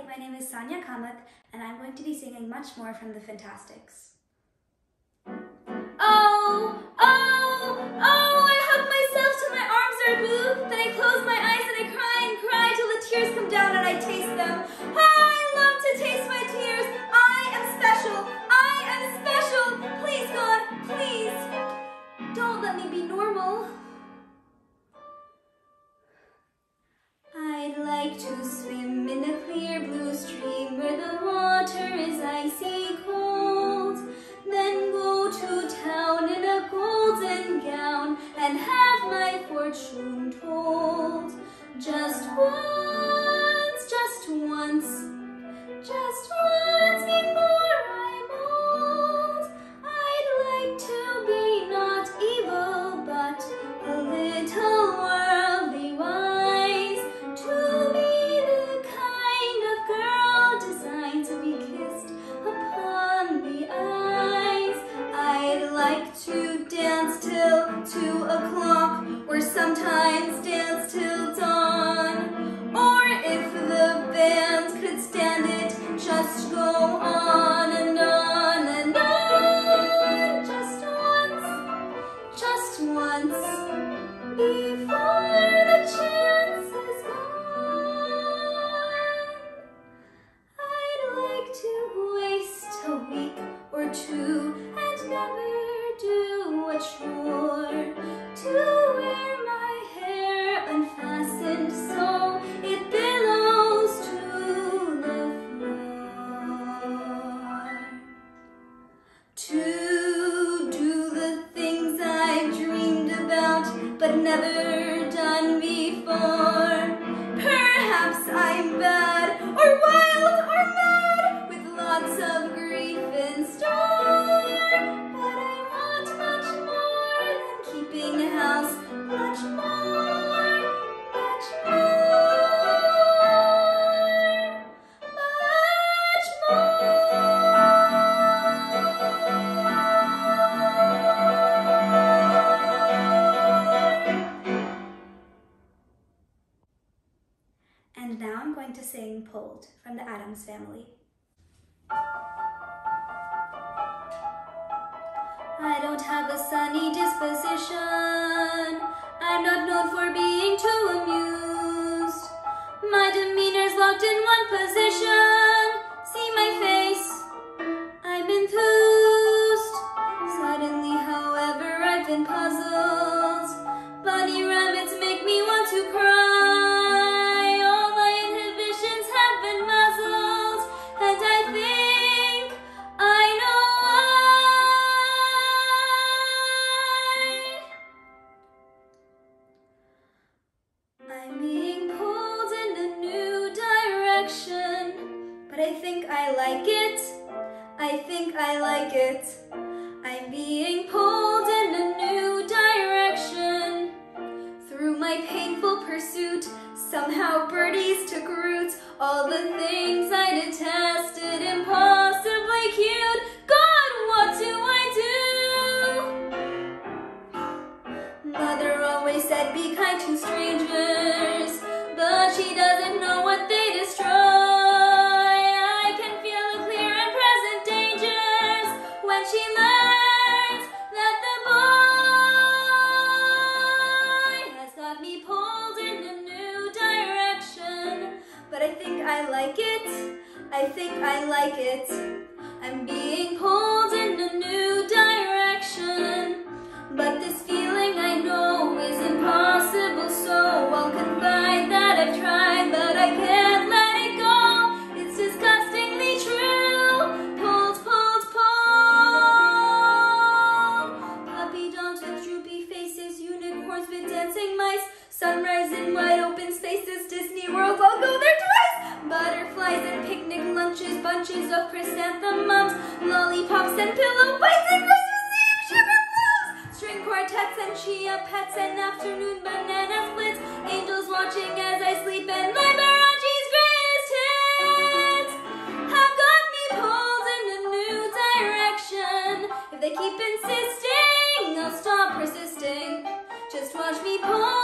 my name is Sanya Kamath, and I'm going to be singing much more from the Fantastics. Oh, oh, oh, I hug myself till my arms are blue, then I close my eyes and I cry till the tears come down and I taste them. I love to taste my tears. I am special. I am special. Please, God, please, don't let me be normal. I'd like to swim in the clear blue stream where the water is icy cold, then go to town in a golden gown and have my fortune told. Just once, just once, just once before I'm old. I'd like to be not evil, but a little worldly wise, to be the kind of girl designed to be kissed upon the eyes. I'd like to dance till 2 o'clock, or sometimes dance till dawn. Or if the band could stand it, just go on and on and on. Just once, before the chance is gone. I'd like to waste a week or two and never do a chore, to wear my hair unfastened so it billows to the floor, to do the things I've dreamed about but never done before. Perhaps I'm bad or wild or mad, with lots of grief in store, but I want much more than keeping house, much more, much more, much more. And now I'm going to sing Pulled from the Addams Family. I don't have a sunny disposition. I'm not known for being too amused. My demeanor's locked in one position. See my face, I'm enthused. Suddenly, however, I've been puzzled. Bunny rabbits make me want to cry. All my inhibitions have been muzzled, and I think I know why. I'm being pulled in a new direction, but I think I like it. I think I like it. I'm being pulled in a new direction. Through my painful pursuit, somehow birdies took root. All the things I detested, impossibly cute. God, what do I do? Mother always said be kind to strangers, but she doesn't know what they destroy. I can feel the clear and present dangers when she learns that the boy has got me pulled in a new direction. But I think I like it. I think I like it. I'm being pulled in a new direction. But this feeling I know is impossible, so I'll confide that I've tried, but I can't let it go. It's disgustingly true. Pulled, pulled, pulled. Puppy dogs with droopy faces, unicorns with dancing mice, sunrise in wide open spaces, Disney World, I'll go there twice. Butterflies and picnic lunches, bunches of chrysanthemums, lollipops and pillow fights and Christmas Eve sugar plums, string quartets and chia pets and afternoon banana splits, angels watching as I sleep and Liberace's greatest hits have got me pulled in a new direction. If they keep insisting, I'll stop persisting. Just watch me pull.